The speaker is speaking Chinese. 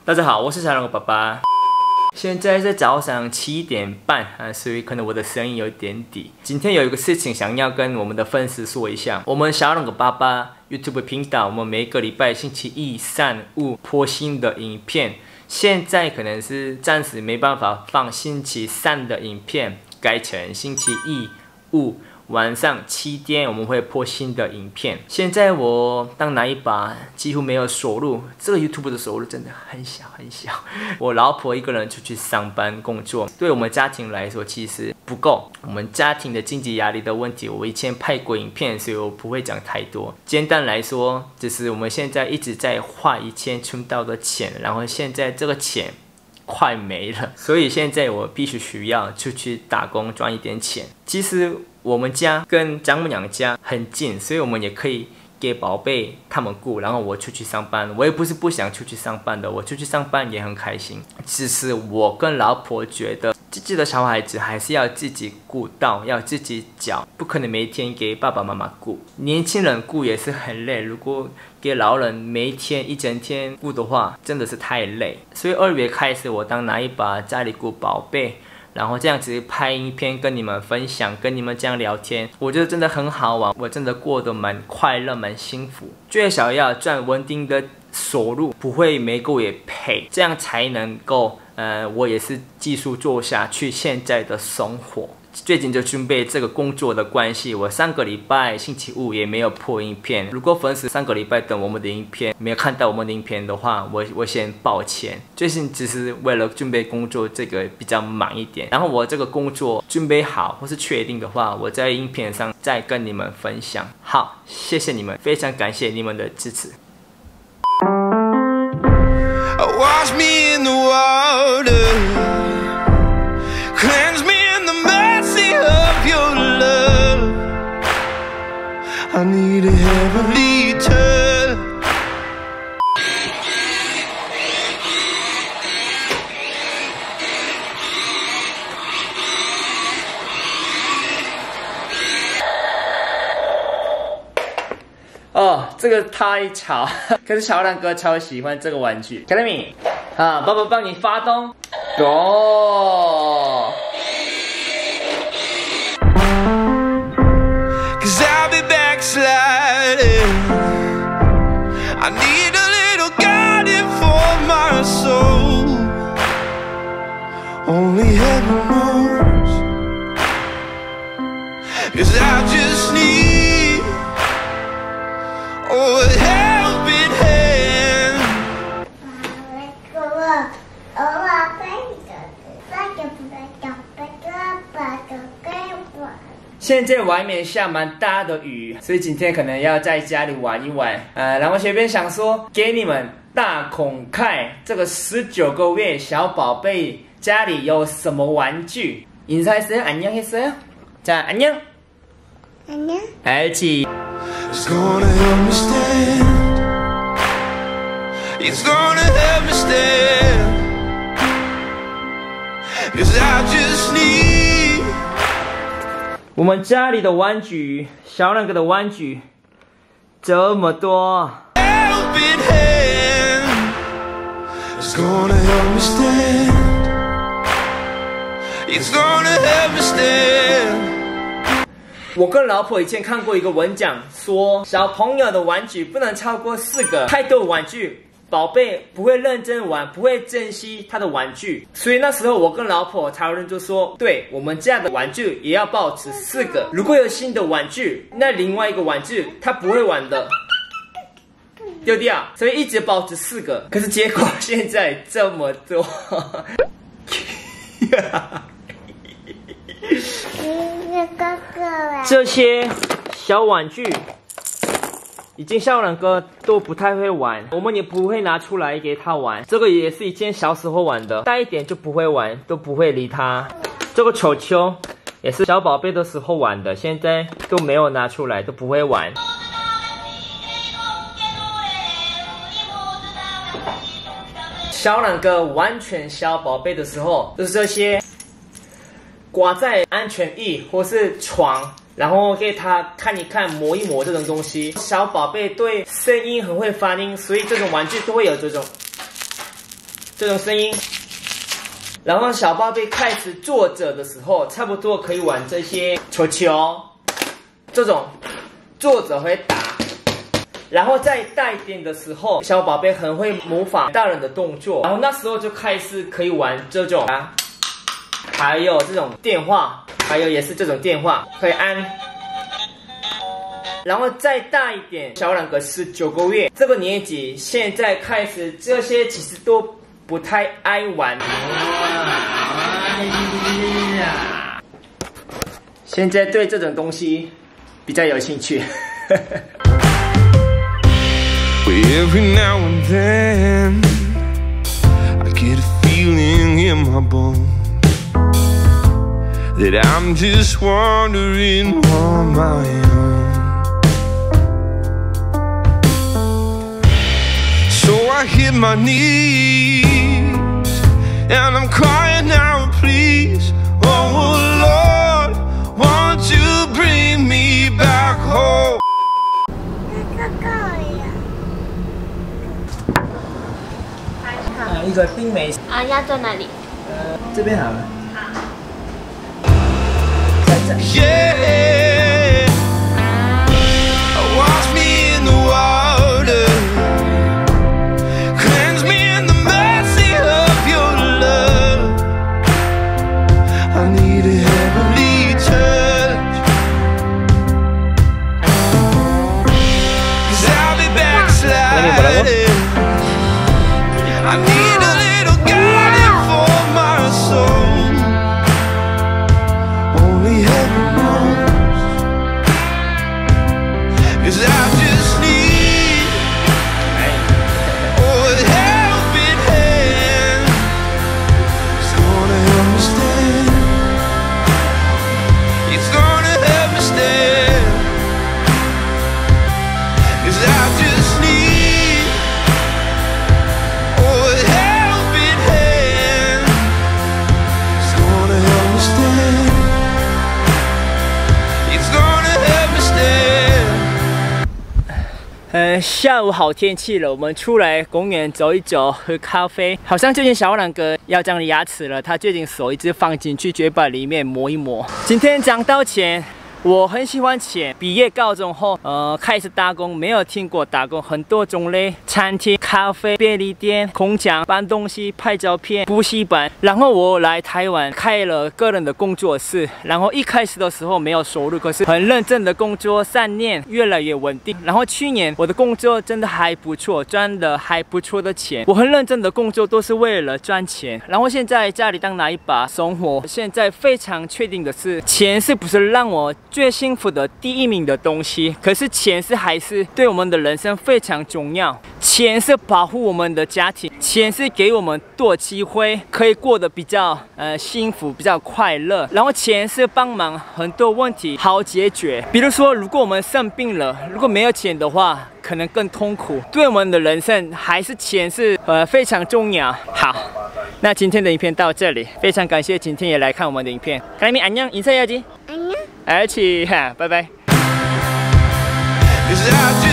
大家好，我是小狼狗爸爸。现在是早上7点半所以可能我的声音有点低。今天有一个事情想要跟我们的粉丝说一下，我们小狼狗爸爸 YouTube 频道，我们每个礼拜星期1、3、5播新的影片。现在可能是暂时没办法放星期3的影片，改成星期1、5晚上7点我们会播新的影片。现在我当奶一把几乎没有收入，这个 YouTube 的收入真的很小很小。我老婆一个人出去上班工作，对我们家庭来说其实不够。我们家庭的经济压力的问题，我以前拍过影片，所以我不会讲太多。简单来说，就是我们现在一直在花以前存到的钱，然后现在这个钱快没了，所以现在我必须需要出去打工赚一点钱。其实我们家跟丈母娘家很近，所以我们也可以给宝贝他们顾，然后我出去上班。我也不是不想出去上班的，我出去上班也很开心。只是我跟老婆觉得自己的小孩子还是要自己顾到，要自己教，不可能每天给爸爸妈妈顾。年轻人顾也是很累，如果给老人每天一整天顾的话，真的是太累。所以2月开始，我当奶一把家里顾宝贝，然后这样子拍影片跟你们分享，跟你们这样聊天，我觉得真的很好玩，我真的过得蛮快乐蛮幸福。最少要赚稳定的收入，不会每个月赔，这样才能够我也是继续做下去现在的生活。最近就准备这个工作的关系，我上个礼拜星期5也没有播影片。如果粉丝上个礼拜等我们的影片没有看到我们的影片的话，我先抱歉。最近只是为了准备工作这个比较忙一点，然后我这个工作准备好或是确定的话，我在影片上再跟你们分享。好，谢谢你们，非常感谢你们的支持。Wash me in the water, cleanse me in the mercy of your love. I need a heavenly touch.哦，这个太吵，可是小狼哥超喜欢这个玩具。看到没？啊，爸爸帮你发动。哦。Cause I'll be backsliding. I need a little guiding for my soul. Only heaven knows. Cause I just need a helping hand. 现在外面下蛮大的雨，所以今天可能要在家里玩一玩。然后随便想说给你们大孔看这个19个月小宝贝家里有什么玩具。인사했어요? 안녕했어요? 자, 안녕. 안녕. 알지. It's gonna help me stand. It's gonna help me stand. Cause I just need. 我们家里的玩具，小狼哥的玩具这么多。Helping hand. It's gonna help me stand. It's gonna help me stand. 我跟老婆以前看过一个文章，说小朋友的玩具不能超过4个，太多玩具，宝贝不会认真玩，不会珍惜他的玩具。所以那时候我跟老婆讨论就说，对我们家的玩具也要保持4个。如果有新的玩具，那另外一个玩具他不会玩的，丢掉。所以一直保持4个。可是结果现在这么多。这些小玩具已经小狼哥都不太会玩，我们也不会拿出来给他玩。这个也是以前小时候玩的，大一点就不会玩，都不会理他。这个球球也是小宝贝的时候玩的，现在都没有拿出来，都不会玩。小狼哥完全小宝贝的时候，就是这些挂在安全椅或是床，然后给他看一看、摸一摸这种东西。小宝贝对声音很会反应，所以这种玩具都会有这种。 这种声音。然后小宝贝开始坐着的时候，差不多可以玩这些球球，这种坐着会打。然后再大一点的时候，小宝贝很会模仿大人的动作，然后那时候就开始可以玩这种啊，还有这种电话，还有也是这种电话可以按。然后再大一点，小两个19个月，这个年纪现在开始这些其实都不太爱玩。现在对这种东西比较有兴趣。 Every now and then I get a feeling in my bones that I'm just wandering on my own. So I hit my knees and I'm crying out, please, oh Lord, won't you bring me back home? 一个冰梅啊，压在哪里？ 这边好了。 Yeah, wash me in the water, cleanse me in the mercy of your love. I need a heavenly touch, 'cause I'll be backsliding. I need a little guiding for my soul. Only heaven knows, 'cause I just need a helping hand. It's gonna help me stand. It's gonna help me stand. 'Cause I just need 下午好天气了，我们出来公园走一走，喝咖啡。好像最近小两个要长牙齿了，他最近手一直放进去嘴巴里面磨一磨。今天讲到钱，我很喜欢钱。毕业高中后，开始打工，没有听过打工很多种类，餐厅、咖啡、便利店、空降、搬东西、拍照片、补习班。然后我来台湾开了个人的工作室，然后一开始的时候没有收入，可是很认真的工作3年，越来越稳定。然后去年我的工作真的还不错，赚了还不错的钱。我很认真的工作都是为了赚钱。然后现在家里当奶爸生活，现在非常确定的是，钱是不是让我最幸福的第一名的东西，可是钱是还是对我们的人生非常重要。钱是保护我们的家庭，钱是给我们多机会，可以过得比较幸福，比较快乐。然后钱是帮忙很多问题好解决，比如说如果我们生病了，如果没有钱的话，可能更痛苦。对我们的人生还是钱是非常重要。好，那今天的影片到这里，非常感谢今天也来看我们的影片。그러면 안녕 인사해야지. 안녕. 알지. 하, 바이바이.